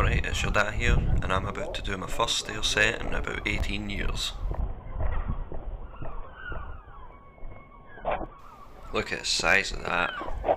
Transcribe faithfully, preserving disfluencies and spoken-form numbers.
Alright, it's your dad here, and I'm about to do my first stair set in about eighteen years. Look at the size of that.